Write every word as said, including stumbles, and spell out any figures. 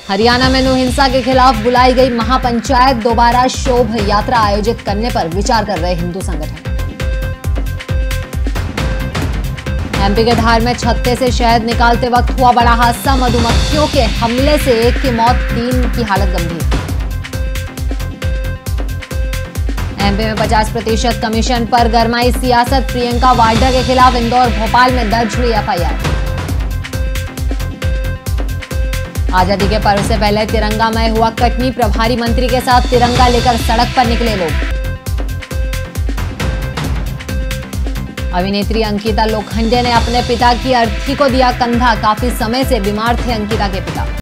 हरियाणा में नौहिंसा के खिलाफ बुलाई गई महापंचायत दोबारा शोभ यात्रा आयोजित करने पर विचार कर रहे हिंदू संगठन। एमपी के धार में छत्ते से शहद निकालते वक्त हुआ बड़ा हादसा। मधुमक्खियों के हमले से एक की मौत, तीन की हालत गंभीर। एमपी में पचास प्रतिशत कमीशन पर गरमाई सियासत। प्रियंका वाड्रा के खिलाफ इंदौर भोपाल में दर्ज हुई एफआईआर। आजादी के पर्व से पहले तिरंगामय हुआ कटनी। प्रभारी मंत्री के साथ तिरंगा लेकर सड़क पर निकले लोग। अभिनेत्री अंकिता लोखंडे ने अपने पिता की अर्थी को दिया कंधा। काफी समय से बीमार थे अंकिता के पिता।